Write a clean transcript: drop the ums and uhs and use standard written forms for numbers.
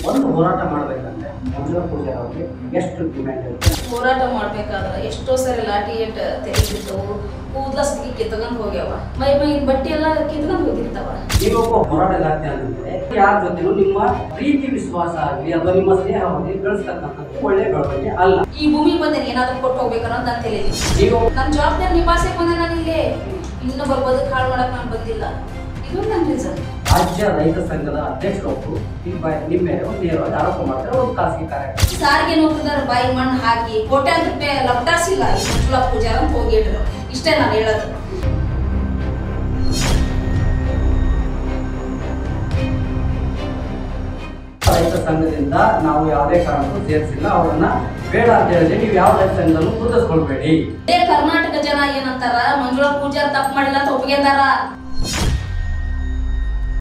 ಒಂದು ಹೋರಾಟ ಮಾಡಬೇಕಂದ್ರೆ ಮಂಜುಳಾ ಪೂಜಾರಿ ಅವರಿಗೆ ಎಷ್ಟು ಡಿಮ್ಯಾಂಡ್ ಇರುತ್ತೆ? ಹೋರಾಟ ಮಾಡ್ಬೇಕಾದ್ರೆ ಎಷ್ಟೋ ಸರಿ ಲಾಠಿ ಏಟ್ ತೆಗೆದಿರ್ತವು, ಕೂದಲಸ್ತಿಗೆ ಕಿತ್ಕೊಂಡ್ ಹೋಗ್ಯಾವ, ಮೈ ಬಟ್ಟೆ ಎಲ್ಲ ಕಿತ್ಕೊಂಡ್ ಹೋಗಿರ್ತಾವ. ನೀವೊಬ್ಬ ಹೋರಾಟಗಾರ್ತಿ ಅಂದ್ರೆ ಯಾರ ಜೊತೆನೂ ನಿಮ್ಮ ಪ್ರೀತಿ ವಿಶ್ವಾಸ ಆಗಲಿ ಅಥವಾ ನಿಮ್ಮ ಸ್ನೇಹ ಆಗಲಿ ಬೆಳೆಸ್ತಕ್ಕಂಥದ್ದು ಒಳ್ಳೆ ಬೆಳವಣಿಗೆ ಅಲ್ಲ. ಈ ಭೂಮಿ ಬಂದೇನೆ ಏನಾದ್ರೂ ಕೊಟ್ಟು ಹೋಗ್ಬೇಕನ್ನೋದು ನನ್ನ ತಲೆಯಲ್ಲಿ. ನೀವು ನನ್ನ ಜವಾಬ್ದಾರಿ ನಿಭಾಯಿಸಕ್ಕೆ ಬಂದೆ. ನಾನು ಇಲ್ಲೇ ಇನ್ನೊಬ್ಬರ ಬದುಕು ಹಾಳು ಮಾಡಕ್ ನಾನು ಬಂದಿಲ್ಲ. ಇದು ನನ್ನ ರೀಸನ್. ರಾಜ್ಯ ರೈತ ಸಂಘದ ಅಧ್ಯಕ್ಷರೊಬ್ಬರು ನಿಮ್ಮ ಮೇಲೆ ನೇರವಾಗಿ ಆರೋಪ ಮಾಡ್ತಾರೆ. ಒಂದು ಖಾಸಗಿ ಕಾರ್ಯಕ್ರಮ ಸಾರಿಗೆ ನೌಕರರ ಬಾಯಿ ಮಣ್ಣು ಹಾಕಿ ಕೋಟ್ಯಾಂತರ ರೂಪಾಯಿ ಲಪಟಾಸಿಲ್ಲ ಈ ಮಂಜುಳಾ ಪೂಜಾರಿ ಅಂತ ಹೋಗಿಟ್ರು. ಇಷ್ಟೇ ನಾನು ಹೇಳೋದು. ರೈತ ಸಂಘದಿಂದ ನಾವು ಯಾವುದೇ ಕಾರಣಕ್ಕೂ ಸೇರಿಸಿಲ್ಲ. ಅವರನ್ನ ಬೇಡ ಅಂತ ಹೇಳಿದ್ರೆ ನೀವು ಯಾವ ರೈತ ಸಂಘದಲ್ಲೂ ಗುರುತಿಸ್ಕೊಳ್ಬೇಡಿ. ಕರ್ನಾಟಕ ಜನ ಏನಂತಾರ, ಮಂಜುಳಾ ಪೂಜಾರಿ ತಪ್ಪು ಮಾಡಿಲ್ಲ ಅಂತ ಒಪ್ಪಿಗೆಂದಾರ.